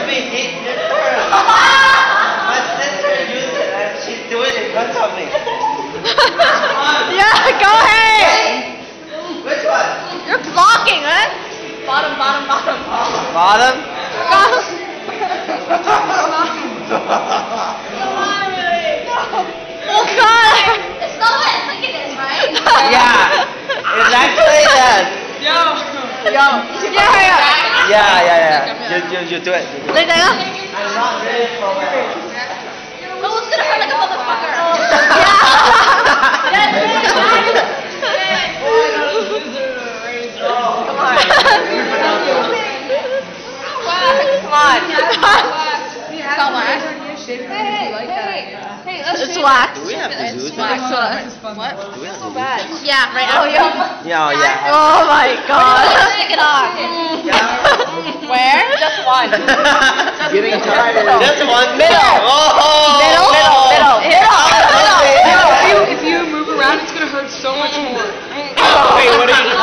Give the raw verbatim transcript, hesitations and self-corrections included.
me hit her. My sister used it and she's doing it in front of me. Yeah, go ahead. Which one? You're blocking, huh? Bottom, bottom, bottom. Bottom? Bottom. Oh God! It's not what I think it is, right? Yeah. It actually does. Yo. Yo. Yeah, yeah. Yeah, yeah, yeah. You, you, you do it. You do it. Lấy tay á. I'm not ready for it. Oh, it's gonna hurt like a motherfucker. Come on. Come on. Hey, hey, hey, let's It's wax. Do we have to do Wax. that? What? Do we have to do that? Yeah, right now. Yeah, yeah. Oh my God. Stick it on. Where? Just one. Getting tired. Just one. Middle. Oh. Middle. Middle. Middle. Middle. Middle. If you, if you move around, it's gonna hurt so much more. Wait, what are you